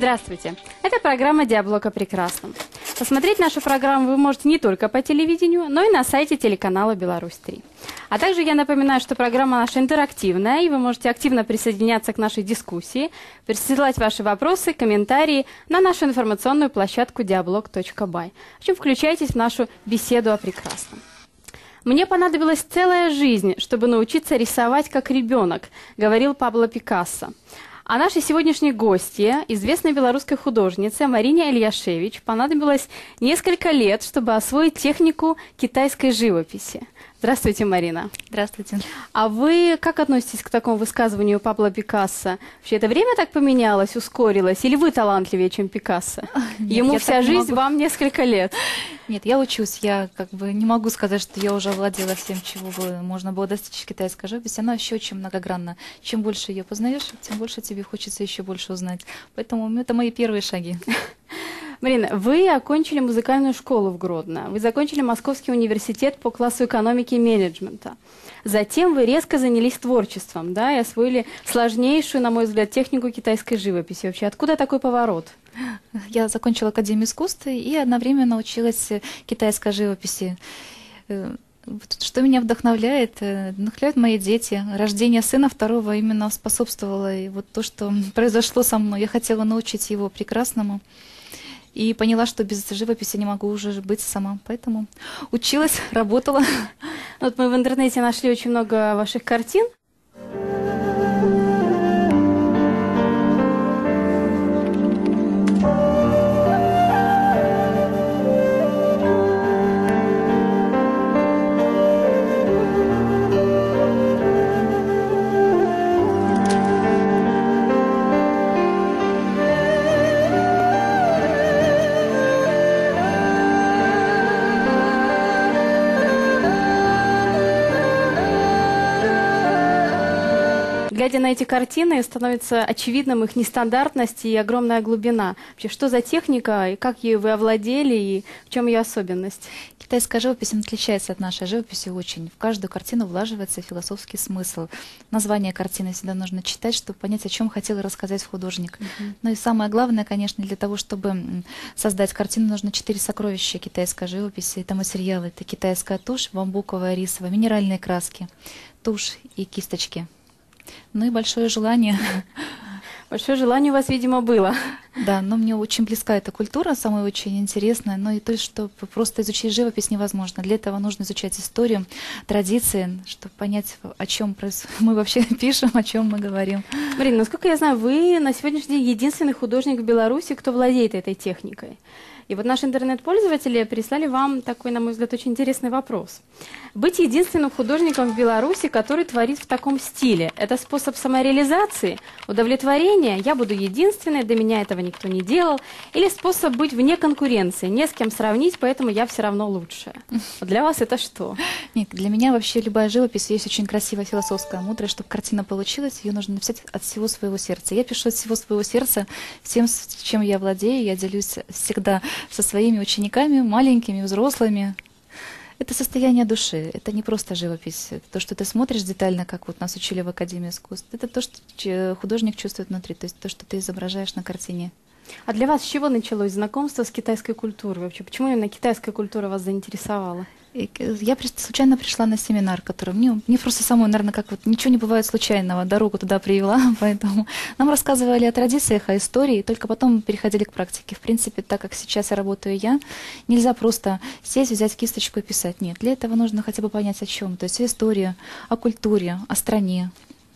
Здравствуйте! Это программа «Диалог о прекрасном». Посмотреть нашу программу вы можете не только по телевидению, но и на сайте телеканала «Беларусь-3». А также я напоминаю, что программа наша интерактивная, и вы можете активно присоединяться к нашей дискуссии, присылать ваши вопросы, комментарии на нашу информационную площадку dialog.by. В общем, включайтесь в нашу беседу о прекрасном. «Мне понадобилась целая жизнь, чтобы научиться рисовать как ребенок», говорил Пабло Пикассо. А нашей сегодняшней гостье, известной белорусской художнице Марине Ильяшевич, понадобилось несколько лет, чтобы освоить технику китайской живописи. Здравствуйте, Марина. Здравствуйте. А вы как относитесь к такому высказыванию Пабло Пикассо? Вообще, это время так поменялось, ускорилось? Или вы талантливее, чем Пикассо? Нет, ему вся жизнь, вам несколько лет. Нет, я учусь. Я не могу сказать, что я уже овладела всем, чего бы можно было достичь в китайской живописи. Она еще очень многогранна. Чем больше ее познаешь, тем больше тебе хочется еще больше узнать. Поэтому это мои первые шаги. Марина, вы окончили музыкальную школу в Гродно. Вы закончили Московский университет по классу экономики и менеджмента. Затем вы резко занялись творчеством, да, и освоили сложнейшую, на мой взгляд, технику китайской живописи. Вообще, откуда такой поворот? Я закончила Академию искусств и одновременно училась китайской живописи. Что меня вдохновляет? Вдохновляют мои дети. Рождение сына второго именно способствовало. И вот то, что произошло со мной, я хотела научить его прекрасному. И поняла, что без живописи не могу уже быть сама. Поэтому училась, работала. Вот мы в интернете нашли очень много ваших картин. Глядя на эти картины, становится очевидным их нестандартность и огромная глубина. Вообще, что за техника, и как ею вы овладели, и в чем ее особенность? Китайская живопись отличается от нашей живописи очень. В каждую картину влаживается философский смысл. Название картины всегда нужно читать, чтобы понять, о чем хотел рассказать художник. Ну и самое главное, конечно, для того, чтобы создать картину, нужно 4 сокровища китайской живописи. Это материалы, это китайская тушь, бамбуковая, рисовая, минеральные краски, тушь и кисточки. Ну и большое желание. Большое желание у вас, видимо, было. Да, но мне очень близка эта культура, самая очень интересная. Но и то, что просто изучить живопись невозможно. Для этого нужно изучать историю, традиции, чтобы понять, о чем мы вообще пишем, о чем мы говорим. Марина, насколько я знаю, вы на сегодняшний день единственный художник в Беларуси, кто владеет этой техникой. И вот наши интернет-пользователи прислали вам такой, на мой взгляд, очень интересный вопрос. Быть единственным художником в Беларуси, который творит в таком стиле, это способ самореализации, удовлетворения, я буду единственной, до меня этого никто не делал, или способ быть вне конкуренции, не с кем сравнить, поэтому я все равно лучшая. Вот для вас это что? Нет, для меня вообще любая живопись есть очень красивая философская мудрость. Чтобы картина получилась, ее нужно написать от всего своего сердца. Я пишу от всего своего сердца, всем, чем я владею, я делюсь всегда со своими учениками, маленькими, взрослыми. Это состояние души, это не просто живопись. Это то, что ты смотришь детально, как вот нас учили в Академии искусств. Это то, что художник чувствует внутри, то есть то, что ты изображаешь на картине. А для вас с чего началось знакомство с китайской культурой вообще? Почему именно китайская культура вас заинтересовала? Я случайно пришла на семинар, который мне просто самой, наверное, как вот ничего не бывает случайного, дорогу туда привела, поэтому нам рассказывали о традициях, о истории, и только потом переходили к практике. В принципе, так как сейчас работаю я, нельзя просто сесть, взять кисточку и писать. Нет, для этого нужно хотя бы понять о чем, то есть о истории, о культуре, о стране.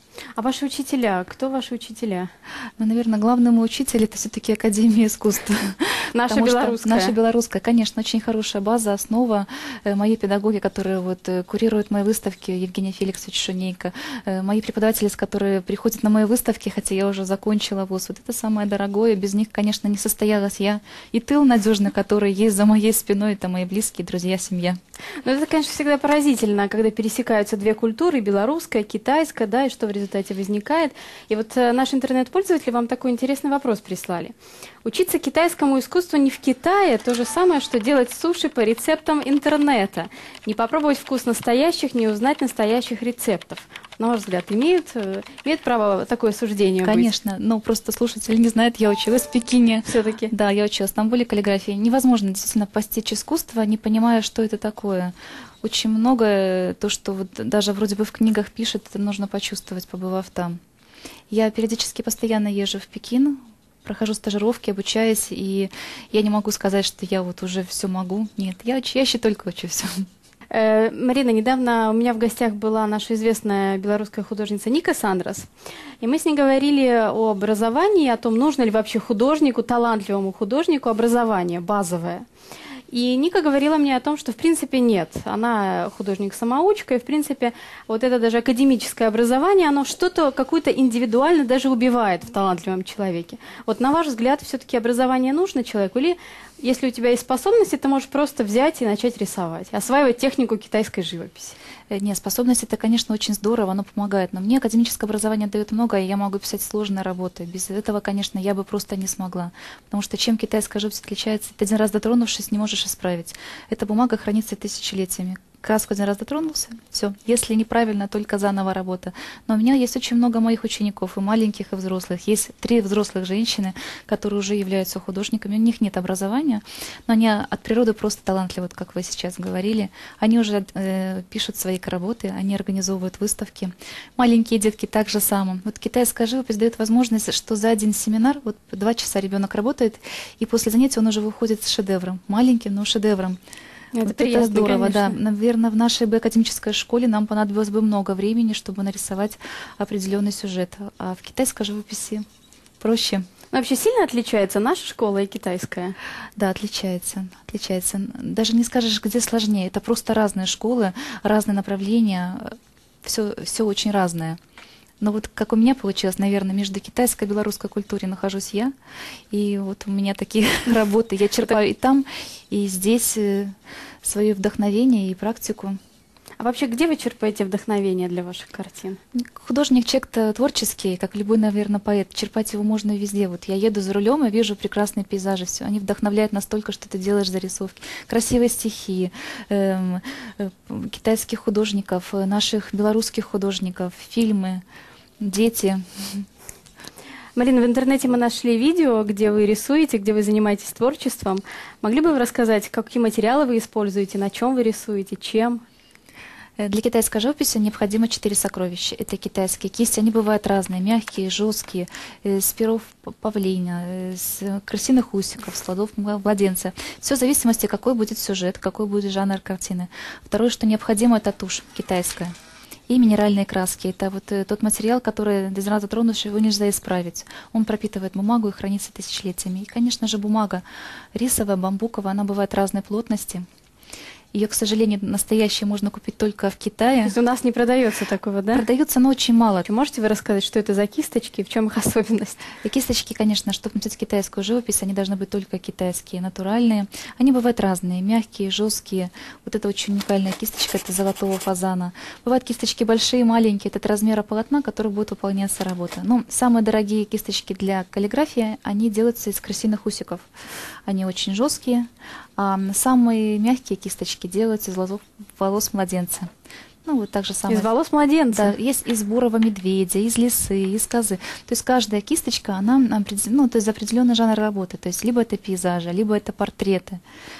А ваши учителя? Кто ваши учителя? Ну, наверное, главный мой учитель — это все-таки Академия искусств. Наша белорусская. Наша белорусская, конечно, очень хорошая база, основа. Мои педагоги, которые вот курируют мои выставки, Евгения Феликсович Шунейко, мои преподаватели, которые приходят на мои выставки, хотя я уже закончила вуз. Вот это самое дорогое. Без них, конечно, не состоялась я. И тыл надежный, который есть за моей спиной, это мои близкие, друзья, семья. Ну, это, конечно, всегда поразительно, когда пересекаются две культуры, белорусская, китайская, да, и что в результате возникает. И вот наши интернет-пользователи вам такой интересный вопрос прислали. Учиться китайскому искусству не в Китае – то же самое, что делать суши по рецептам интернета. Не попробовать вкус настоящих, не узнать настоящих рецептов. На ваш взгляд, имеют право такое суждение Конечно, быть? но просто слушатели не знают, я училась в Пекине. Все-таки? Да, я училась в Стамбуле каллиграфии. Невозможно действительно постичь искусство, не понимая, что это такое. Очень многое, то, что вот даже вроде бы в книгах пишет, это нужно почувствовать, побывав там. Я периодически постоянно езжу в Пекин, прохожу стажировки, обучаюсь, и я не могу сказать, что я вот уже все могу. Нет, я еще только учусь. Марина, недавно у меня в гостях была наша известная белорусская художница Ника Сандрас, и мы с ней говорили о образовании, о том, нужно ли вообще художнику, талантливому художнику образование базовое. И Ника говорила мне о том, что в принципе нет. Она художник-самоучка, и в принципе вот это даже академическое образование, оно что-то, какую-то индивидуально даже убивает в талантливом человеке. Вот на ваш взгляд, все-таки образование нужно человеку? Или если у тебя есть способности, ты можешь просто взять и начать рисовать, осваивать технику китайской живописи? Нет, способность это, конечно, очень здорово, оно помогает. Но мне академическое образование дает много, и я могу писать сложные работы. Без этого, конечно, я бы просто не смогла. Потому что чем китайская живопись отличается, ты один раз дотронувшись, не можешь исправить. Эта бумага хранится тысячелетиями. Краску один раз дотронулся, все. Если неправильно, только заново работа. Но у меня есть очень много моих учеников, и маленьких, и взрослых. Есть 3 взрослых женщины, которые уже являются художниками. У них нет образования, но они от природы просто талантливы, вот как вы сейчас говорили. Они уже пишут свои работы, они организовывают выставки. Маленькие детки так же само. Вот китайская живопись дает возможность, что за один семинар, вот 2 часа ребенок работает, и после занятия он уже выходит с шедевром. Маленьким, но шедевром. Это вот приятно, это здорово, конечно. да. Наверное, в нашей бы академической школе нам понадобилось бы много времени, чтобы нарисовать определенный сюжет. А в китайской живописи проще. Но вообще сильно отличается наша школа и китайская? Да, отличается. Даже не скажешь, где сложнее. Это просто разные школы, разные направления. Все очень разное. Но вот как у меня получилось, наверное, между китайской и белорусской культурой нахожусь я. И вот у меня такие работы. Я черпаю и там, и здесь свое вдохновение и практику. А вообще, где вы черпаете вдохновение для ваших картин? Художник человек-то творческий, как любой, наверное, поэт. Черпать его можно везде. Вот я еду за рулем и вижу прекрасные пейзажи. Все. Они вдохновляют настолько, что ты делаешь зарисовки. Красивые стихи китайских художников, наших белорусских художников, фильмы, дети. Марина, в интернете мы нашли видео, где вы рисуете, где вы занимаетесь творчеством. Могли бы вы рассказать, какие материалы вы используете, на чем вы рисуете, чем? Для китайской живописи необходимо 4 сокровища. Это китайские кисти. Они бывают разные, мягкие, жесткие, с перов павлина, с крысиных усиков, с плодов младенца. Все в зависимости, какой будет сюжет, какой будет жанр картины. Второе, что необходимо, это тушь китайская. И минеральные краски. Это вот тот материал, который без раза тронувший, его нельзя исправить. Он пропитывает бумагу и хранится тысячелетиями. И, конечно же, бумага рисовая, бамбуковая, она бывает разной плотности. Ее, к сожалению, настоящую можно купить только в Китае. То есть у нас не продается такого, да? Продается, но очень мало. Можете вы рассказать, что это за кисточки, в чем их особенность? И кисточки, конечно, чтобы написать китайскую живопись, они должны быть только китайские, натуральные. Они бывают разные, мягкие, жесткие. Вот это очень уникальная кисточка, это золотого фазана. Бывают кисточки большие, маленькие, это от размера полотна, который будет выполняться работа. Но самые дорогие кисточки для каллиграфии, они делаются из крысиных усиков. Они очень жесткие. А самые мягкие кисточки делаются из волос младенца. Ну, вот так же самое. Из волос младенца? Да, есть из бурого медведя, из лисы, из козы. То есть каждая кисточка, она то есть определенный жанр работы. То есть либо это пейзажи, либо это портреты.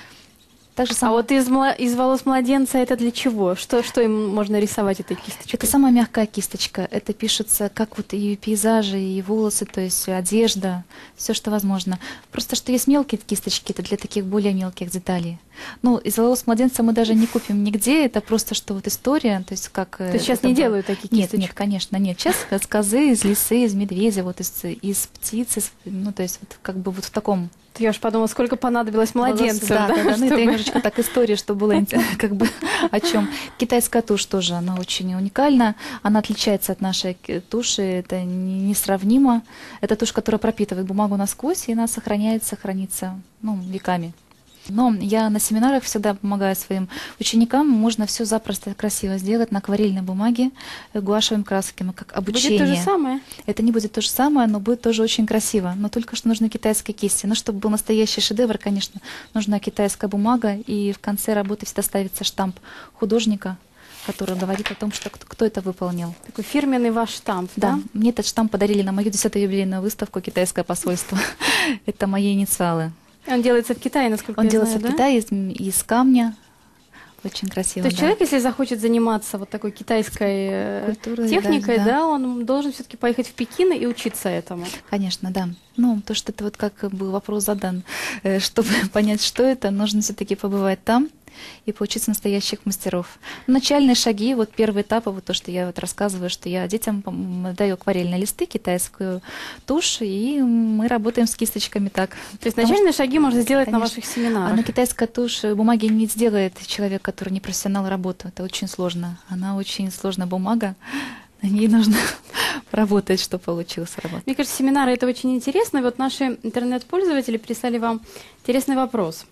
А вот из волос младенца это для чего? Что им можно рисовать этой кисточкой? Это самая мягкая кисточка. Это пишется как вот и пейзажи, и волосы, то есть одежда, все, что возможно. Просто что есть мелкие кисточки, это для таких более мелких деталей. Ну, из волос младенца мы даже не купим нигде, это просто что вот история, то есть как... То есть сейчас не делают такие кисточки? Нет, конечно, нет. Сейчас из козы, из лисы, из медведя, вот из птицы, ну, то есть вот как бы вот в таком... Я уж подумала, сколько понадобилось младенцев. Да, чтобы... ну это немножечко так история, чтобы было как бы о чем. Китайская тушь тоже, она очень уникальна, она отличается от нашей туши, это несравнимо. Это тушь, которая пропитывает бумагу насквозь, и она хранится, веками. Но я на семинарах всегда помогаю своим ученикам. Можно все запросто красиво сделать на акварельной бумаге, гуашевыми красками, как обучение. Будет то же самое? Это не будет то же самое, но будет тоже очень красиво. Но только что нужны китайские кисти. Но чтобы был настоящий шедевр, конечно, нужна китайская бумага. И в конце работы всегда ставится штамп художника, который говорит о том, что кто это выполнил. Такой фирменный ваш штамп, да? Да. Мне этот штамп подарили на мою 10-ю юбилейную выставку «Китайское посольство». Это мои инициалы. Он делается в Китае, насколько Он я делается знаю, в Китае из камня. Очень красиво. То есть человек, если захочет заниматься вот такой китайской культурой, техникой, да. да, он должен все-таки поехать в Пекин и учиться этому. Конечно, да. Ну, то, что это вот как был вопрос задан, чтобы понять, что это, нужно все-таки побывать там и поучиться настоящих мастеров. Начальные шаги, вот первый этап, вот то, что я вот рассказываю, что я детям даю акварельные листы, китайскую тушь, и мы работаем с кисточками так. То есть начальные шаги можно сделать конечно, на ваших семинарах. А на китайская тушь бумаги не сделает человек, который не профессионал работы. Это очень сложно. Она очень сложная бумага. На ней нужно работать, чтобы получилось работать. Мне кажется, семинары это очень интересно. И вот наши интернет-пользователи прислали вам интересный вопрос.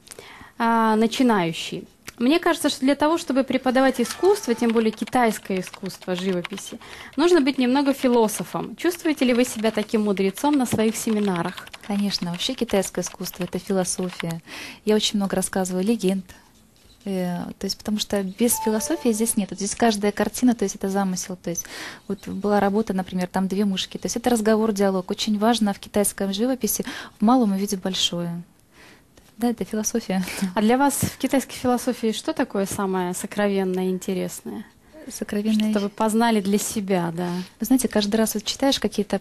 Начинающий. Мне кажется, что для того, чтобы преподавать искусство, тем более китайское искусство живописи, нужно быть немного философом. Чувствуете ли вы себя таким мудрецом на своих семинарах? Конечно, вообще китайское искусство — это философия. Я очень много рассказываю легенд. То есть, потому что без философии здесь нет. Вот здесь каждая картина, то есть это замысел. То есть вот была работа, например, там две мышки. То есть это разговор, диалог. Очень важно в китайской живописи в малом увидеть большое. Да, это философия. А для вас в китайской философии что такое самое сокровенное и интересное? Сокровенное. Что вы познали для себя, да. Вы знаете, каждый раз вот читаешь какие-то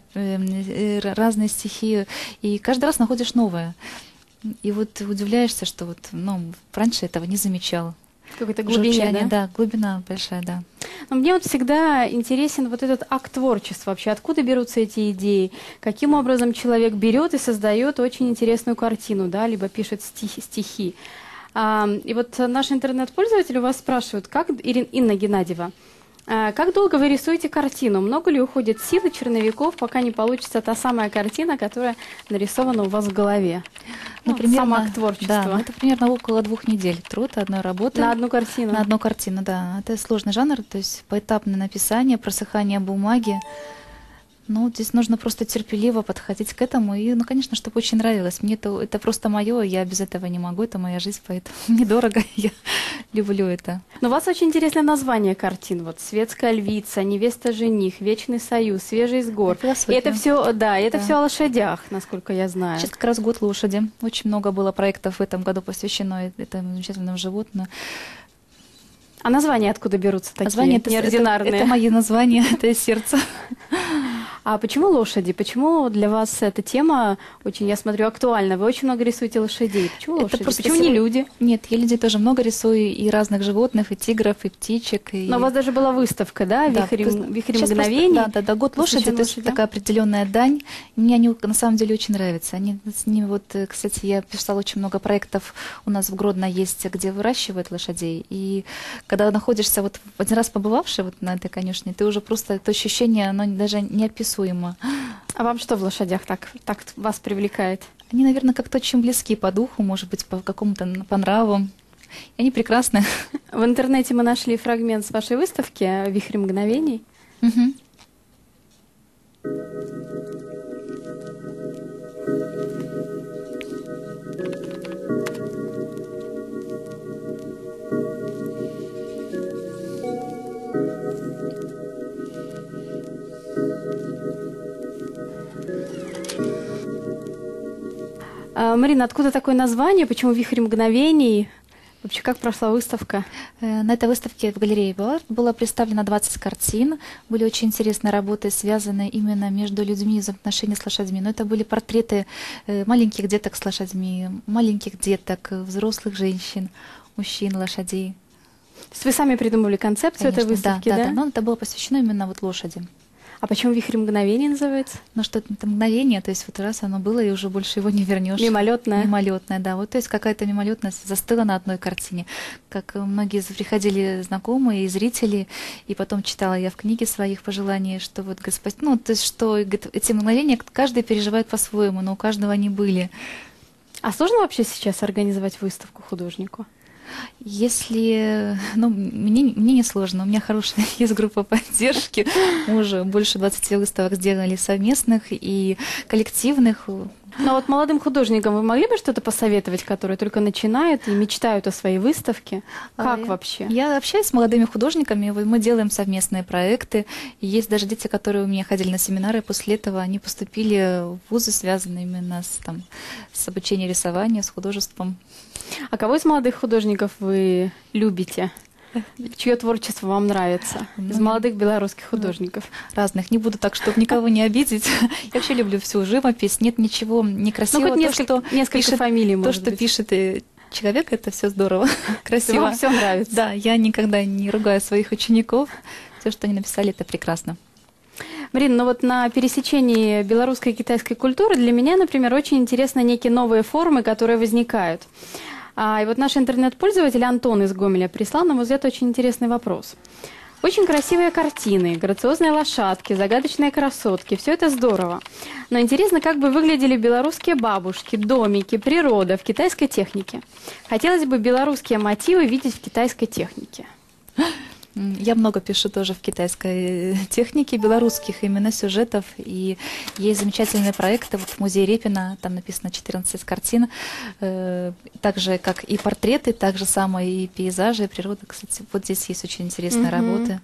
разные стихи, и каждый раз находишь новое. И вот удивляешься, что вот, ну, раньше этого не замечал. В какой-то глубине, да? Да, глубина большая, да. Но мне вот всегда интересен вот этот акт творчества вообще. Откуда берутся эти идеи? Каким образом человек берет и создает очень интересную картину, да, либо пишет стихи. И вот наши интернет-пользователи у вас спрашивают, как, Инна Геннадьева, как долго вы рисуете картину? Много ли уходит сил и черновиков, пока не получится та самая картина, которая нарисована у вас в голове? Ну, примерно, сам акт творчества. Да, это примерно около 2 недель труд одной работы. На одну картину? На одну картину, да. Это сложный жанр, то есть поэтапное написание, просыхание бумаги. Ну, здесь нужно просто терпеливо подходить к этому. И, ну, конечно, чтобы очень нравилось. Мне это просто мое, я без этого не могу, это моя жизнь, поэтому недорого, я люблю это. Но у вас очень интересное название картин. Вот «Светская львица», «Невеста-жених», «Вечный союз», «Свежий с гор». И это все, да, это все о лошадях, насколько я знаю. Сейчас как раз год лошади. Очень много было проектов в этом году посвящено этому замечательному животному. А названия откуда берутся такие названия неординарные? Это мои названия, это из сердца. А почему лошади? Почему для вас эта тема очень, я смотрю, актуальна? Вы очень много рисуете лошадей. Почему лошади? Почему не люди? Нет, я людей тоже много рисую, и разных животных, и тигров, и птичек. И... Но у вас даже была выставка, да? «Вихрь мгновений». Да, год лошади, то есть такая определенная дань. Мне они на самом деле очень нравятся. Они с ними вот, кстати, я писала очень много проектов. У нас в Гродно есть, где выращивают лошадей. И когда находишься, вот один раз побывавший вот на этой конюшне, ты уже просто, это ощущение, оно даже неописуемо. А вам что в лошадях так вас привлекает? Они, наверное, как-то очень близки по духу, может быть, по какому-то по нраву. И они прекрасны. В интернете мы нашли фрагмент с вашей выставки «Вихрь мгновений». Угу. Марина, откуда такое название? Почему «Вихрь мгновений»? Вообще, как прошла выставка? На этой выставке в галерее было представлено 20 картин. Были очень интересные работы, связанные именно между людьми, взаимоотношения с лошадьми. Но это были портреты маленьких деток с лошадьми, маленьких деток, взрослых женщин, мужчин, лошадей. То есть вы сами придумали концепцию этой выставки, да? Да. Но это было посвящено именно вот лошади. А почему «Вихрь мгновений» называется? Ну, что это мгновение, то есть вот раз оно было, и уже больше его не вернешь. Мимолетное. Мимолетное, да. Вот, то есть какая-то мимолетность застыла на одной картине. Как многие приходили знакомые и зрители, и потом читала я в книге своих пожеланий, что вот Господь, ну, то есть что эти мгновения каждый переживает по-своему, но у каждого они были. А сложно вообще сейчас организовать выставку художнику? Если, ну, мне не сложно, у меня хорошая есть группа поддержки, мы уже больше 20 выставок сделали совместных и коллективных. Но вот молодым художникам вы могли бы что-то посоветовать, которые только начинают и мечтают о своей выставке? Как вообще? Я общаюсь с молодыми художниками, мы делаем совместные проекты. И есть даже дети, которые у меня ходили на семинары, после этого они поступили в вузы, связанные именно с обучением рисованию, с художеством. А кого из молодых художников вы любите? Чье творчество вам нравится? Из молодых белорусских художников. Разных. Не буду так, чтобы никого не обидеть. Я вообще люблю всю живопись. Нет ничего некрасивого. Ну, хоть несколько фамилий, то, что пишет человек, это все здорово, красиво. Вам все нравится. Да, я никогда не ругаю своих учеников. Все, что они написали, это прекрасно. Марина, ну вот на пересечении белорусской и китайской культуры для меня, например, очень интересны некие новые формы, которые возникают. И вот наш интернет-пользователь Антон из Гомеля прислал, на мой взгляд, очень интересный вопрос. Очень красивые картины, грациозные лошадки, загадочные красотки. Все это здорово. Но интересно, как бы выглядели белорусские бабушки, домики, природа в китайской технике. Хотелось бы белорусские мотивы видеть в китайской технике. Я много пишу тоже в китайской технике, белорусских именно сюжетов. И есть замечательные проекты. Вот в музее Репина, там написано 14 картин. Так же, как и портреты, так же самое и пейзажи, и природа. Кстати, вот здесь есть очень интересные работы.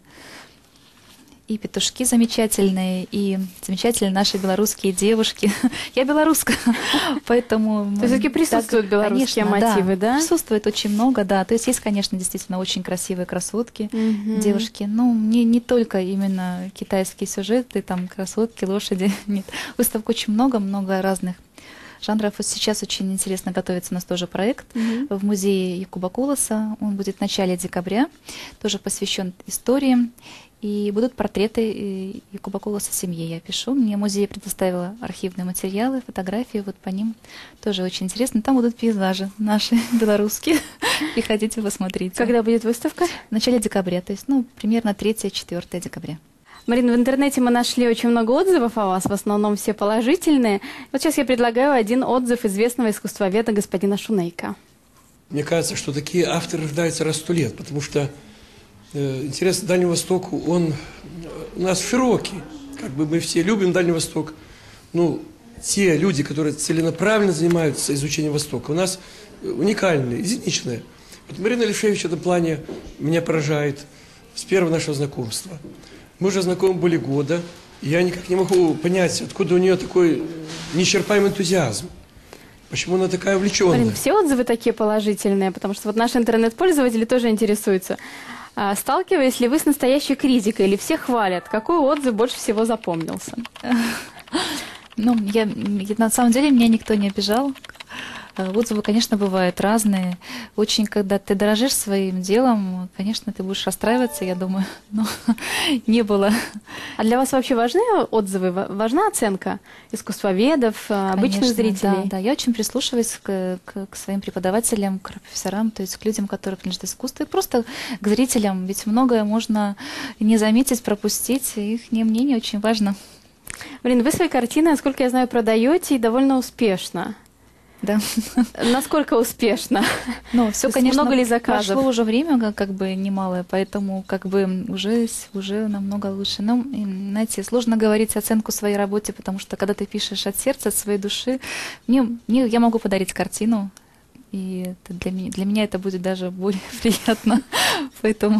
И петушки замечательные, и замечательные наши белорусские девушки. Я белоруска, поэтому... То есть все-таки присутствуют белорусские мотивы, да? Присутствует очень много, да. То есть есть, конечно, действительно очень красивые красотки, девушки. Ну, не только именно китайские сюжеты, там красотки, лошади. Нет, выставок очень много разных жанров. Вот сейчас очень интересно готовится у нас тоже проект в музее Якуба Куласа. Он будет в начале декабря, тоже посвящен истории. И будут портреты Якуба Куласа семьи. Я пишу. Мне музей предоставила архивные материалы, фотографии. Вот по ним тоже очень интересно. Там будут пейзажи наши белорусские. Приходите, посмотрите. Когда будет выставка? В начале декабря. То есть, ну, примерно 3-4 декабря. Марина, в интернете мы нашли очень много отзывов о вас, в основном все положительные. Вот сейчас я предлагаю один отзыв известного искусствоведа господина Шунейка. Мне кажется, что такие авторы рождаются раз в 100 лет, потому что интерес к Дальнему Востоку, он у нас широкий. Как бы мы все любим Дальний Восток. Ну, те люди, которые целенаправленно занимаются изучением Востока, у нас уникальные, единичные. Вот Марина Лишевич в этом плане меня поражает с первого нашего знакомства. Мы уже знакомы более года, и я никак не могу понять, откуда у нее такой неисчерпаемый энтузиазм. Почему она такая увлеченная? Марина, все отзывы такие положительные, потому что вот наши интернет-пользователи тоже интересуются. Сталкивались ли вы с настоящей критикой или все хвалят? Какой отзыв больше всего запомнился? Ну, на самом деле меня никто не обижал. Отзывы, конечно, бывают разные. Очень, когда ты дорожишь своим делом, конечно, ты будешь расстраиваться, я думаю, но не было. А для вас вообще важны отзывы? Важна оценка искусствоведов, обычных зрителей? Да, я очень прислушиваюсь к своим преподавателям, к профессорам, то есть к людям, которые принадлежат искусству, и просто к зрителям, ведь многое можно не заметить, пропустить, и их мнение очень важно. Блин, вы свои картины, насколько я знаю, продаете и довольно успешно. Да. Насколько успешно? Ну, все, конечно, много ли заказов? прошло уже время, как бы немалое, поэтому как бы уже намного лучше. Но, знаете, сложно говорить оценку своей работе, потому что когда ты пишешь от сердца, от своей души, я могу подарить картину, и это для меня это будет даже более приятно, поэтому...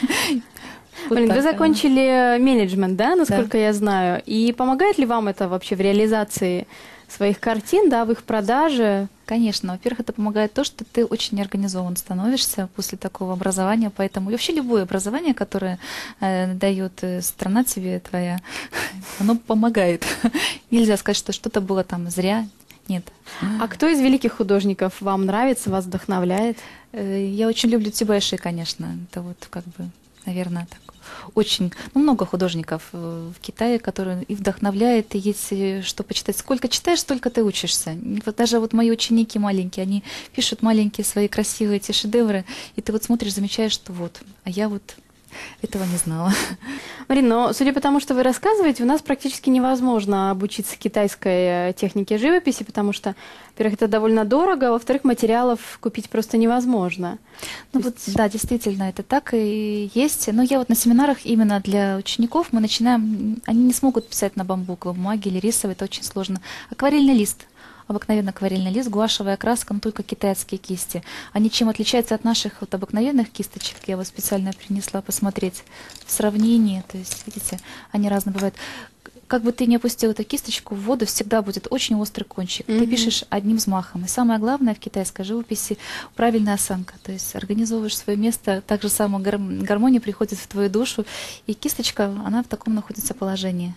Блин, вы закончили менеджмент, да, насколько я знаю, и помогает ли вам это вообще в реализации своих картин, да, в их продаже? Конечно. Во-первых, это помогает то, что ты очень организован становишься после такого образования, поэтому вообще любое образование, которое дает страна тебе твоя, оно помогает. Нельзя сказать, что что-то было там зря. Нет. А кто из великих художников вам нравится, вас вдохновляет? Я очень люблю Цюбэйши, конечно. Это вот как бы, наверное, так. Очень много художников в Китае, которые и вдохновляют, и есть что почитать. Сколько читаешь, столько ты учишься. Вот даже вот мои ученики маленькие, они пишут маленькие свои красивые эти шедевры, и ты вот смотришь, замечаешь, что вот, а я вот этого не знала. Марин, но судя по тому, что вы рассказываете, у нас практически невозможно обучиться китайской технике живописи, потому что, во-первых, это довольно дорого, а во-вторых, материалов купить просто невозможно. Ну вот, да, действительно, это так и есть. Но я вот на семинарах именно для учеников мы начинаем, они не смогут писать на бамбуковой бумаге или рисовой, это очень сложно. Акварельный лист. Обыкновенный акварельный лист, гуашевая краска, но только китайские кисти. Они чем отличаются от наших вот обыкновенных кисточек? Я вот специально принесла посмотреть в сравнении. То есть, видите, они разные бывают. Как бы ты ни опустил эту кисточку в воду, всегда будет очень острый кончик. Ты пишешь одним взмахом. И самое главное в китайской живописи — правильная осанка. То есть организовываешь свое место, так же само гармония приходит в твою душу, и кисточка, она в таком находится положении.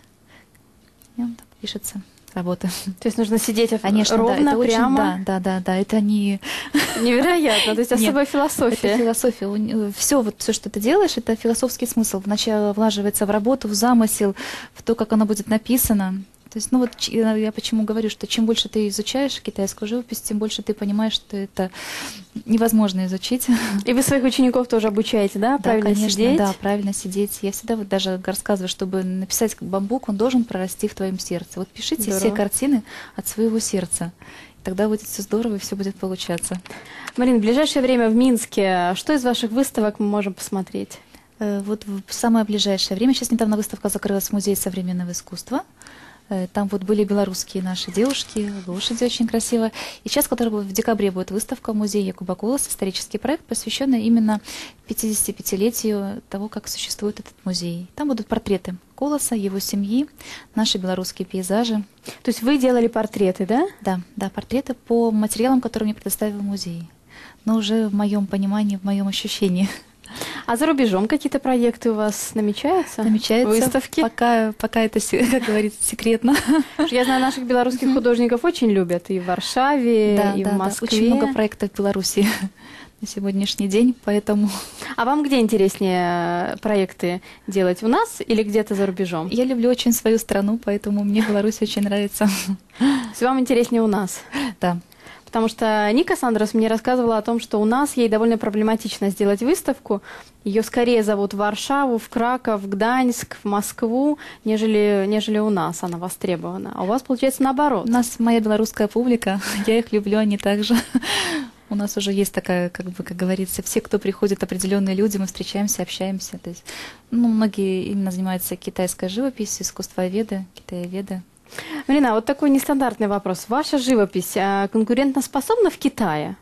И вот так пишется работа. То есть нужно сидеть Конечно, ровно, да, это прямо. Очень, да, это не... Невероятно, то есть особая Нет, философия. Это философия. Все, вот все, что ты делаешь, это философский смысл. Вначале влаживается в работу, в замысел, в то, как оно будет написано. То есть, ну вот я почему говорю, что чем больше ты изучаешь китайскую живопись, тем больше ты понимаешь, что это невозможно изучить. И вы своих учеников тоже обучаете, да? Да, Правильно конечно, сидеть? да, правильно сидеть. Я всегда вот даже рассказываю, чтобы написать бамбук, он должен прорасти в твоем сердце. Вот пишите Здорово. все картины от своего сердца. Тогда будет все здорово, и все будет получаться. Марин, в ближайшее время в Минске что из ваших выставок мы можем посмотреть? Вот в самое ближайшее время, сейчас недавно выставка закрылась в Музее современного искусства. Там вот были белорусские наши девушки, лошади очень красиво. И сейчас, в декабре будет выставка в музее Якуба Колоса, исторический проект, посвященный именно 55-летию того, как существует этот музей. Там будут портреты Колоса, его семьи, наши белорусские пейзажи. То есть вы делали портреты, да? Да, портреты по материалам, которые мне предоставил музей. Но уже в моем понимании, в моем ощущении. А за рубежом какие-то проекты у вас намечаются? Выставки? Пока это, как говорится, секретно. Я знаю, наших белорусских художников очень любят и в Варшаве, и в Москве. Очень много проектов в Беларуси на сегодняшний день, поэтому... А вам где интереснее проекты делать? У нас или где-то за рубежом? Я люблю очень свою страну, поэтому мне Беларусь очень нравится. То есть вам интереснее у нас? Да. Потому что Ника Сандрос мне рассказывала о том, что у нас ей довольно проблематично сделать выставку. Ее скорее зовут в Варшаву, в Краков, в Гданьск, в Москву, нежели у нас она востребована. А у вас получается наоборот. У нас моя белорусская публика, я их люблю, они также. У нас уже есть такая, как говорится, все, кто приходит, определенные люди, мы встречаемся, общаемся. То есть, многие именно занимаются китайской живописью, искусствоведы, китаеведы. Марина, вот такой нестандартный вопрос. Ваша живопись конкурентоспособна в Китае?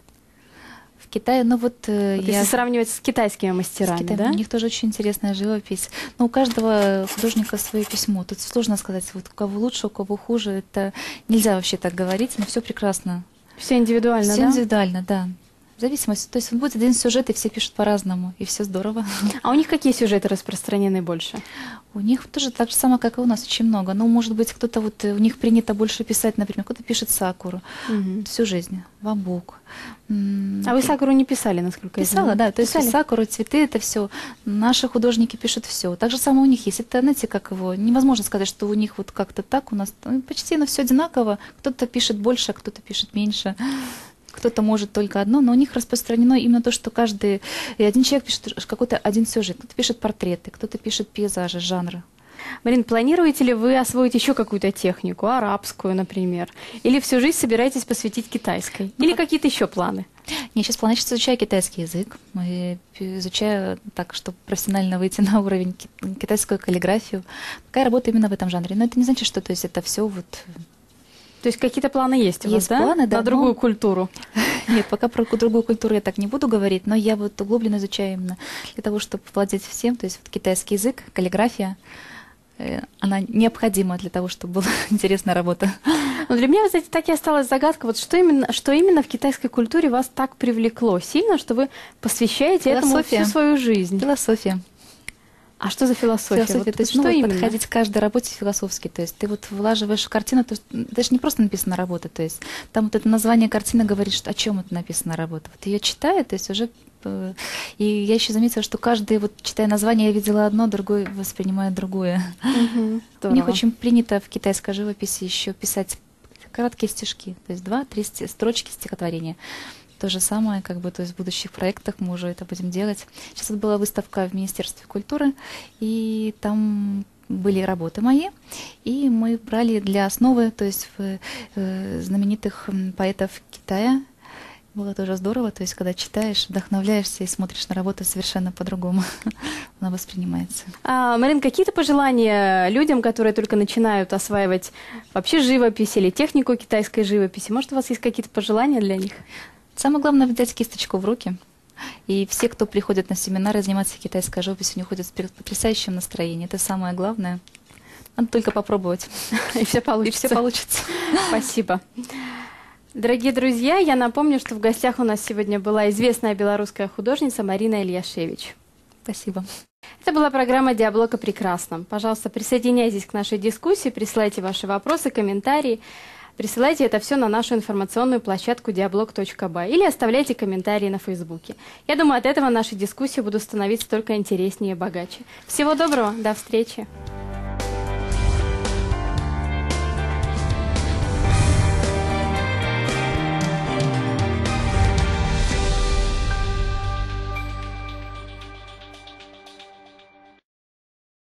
В Китае, если сравнивать с китайскими мастерами, да? У них тоже очень интересная живопись. Но у каждого художника свое письмо. Тут сложно сказать, вот у кого лучше, у кого хуже. Это нельзя вообще так говорить, но все прекрасно. Все индивидуально, все индивидуально, да. В зависимости. То есть будет один сюжет, и все пишут по-разному, и все здорово. А у них какие сюжеты распространены больше? У них тоже так же самое, как и у нас, очень много. Но, может быть, кто-то у них принято больше писать, например, кто-то пишет сакуру всю жизнь, бамбук. А вы сакуру не писали, насколько я знаю? Писала, да. То есть сакуру, цветы, это все. Наши художники пишут все. Так же самое у них есть. Это, знаете, как его, невозможно сказать, что у них вот как-то так, у нас почти все одинаково. Кто-то пишет больше, а кто-то пишет меньше. Кто-то может только одно, но у них распространено именно то, что каждый один человек пишет какой-то один сюжет. Кто-то пишет портреты, кто-то пишет пейзажи, жанры. Марин, планируете ли вы освоить еще какую-то технику, арабскую, например? Или всю жизнь собираетесь посвятить китайской? Или какие-то еще планы? Я сейчас изучаю китайский язык. Изучаю так, чтобы профессионально выйти на уровень китайскую каллиграфию. Пока я работаю именно в этом жанре. Но это не значит, что это все вот... То есть какие-то планы есть у вас, да? Планы, да, на другую культуру? Нет, пока про другую культуру я так не буду говорить, но я вот углубленно изучаю именно для того, чтобы владеть всем. То есть вот китайский язык, каллиграфия, она необходима для того, чтобы была интересная работа. Но для меня, знаете, так и осталась загадка, вот что именно в китайской культуре вас так привлекло сильно, что вы посвящаете этому всю свою жизнь? Философия. А что за философия? Философия, то есть подходить к каждой работе философски. То есть ты вот влаживаешь в картину, то есть, даже не просто написана работа, то есть там вот это название картины говорит, что о чем это написана работа. Вот ее читаю, то есть уже... И я еще заметила, что каждый, вот читая название, я видела одно, другой воспринимает другое. У них очень принято в китайской живописи еще писать короткие стишки, то есть 2-3 строчки стихотворения. то же самое, как бы, то есть в будущих проектах мы уже это будем делать. Сейчас вот была выставка в Министерстве культуры, и там были работы мои, и мы брали для основы, то есть знаменитых поэтов Китая. Было тоже здорово, то есть когда читаешь, вдохновляешься и смотришь на работу совершенно по-другому, она воспринимается. Марин, какие-то пожелания людям, которые только начинают осваивать вообще живопись или технику китайской живописи? Может, у вас есть какие-то пожелания для них? Самое главное — взять кисточку в руки. И все, кто приходит на семинары заниматься китайской живописью, они ходят в потрясающем настроении. Это самое главное. Надо только попробовать. И все получится. И все получится. Спасибо. Дорогие друзья, я напомню, что в гостях у нас сегодня была известная белорусская художница Марина Ильяшевич. Спасибо. Это была программа «Диаблог о прекрасном». Пожалуйста, присоединяйтесь к нашей дискуссии, присылайте ваши вопросы, комментарии. Присылайте это все на нашу информационную площадку diablog.by или оставляйте комментарии на Фейсбуке. Я думаю, от этого наши дискуссии будут становиться только интереснее и богаче. Всего доброго, до встречи!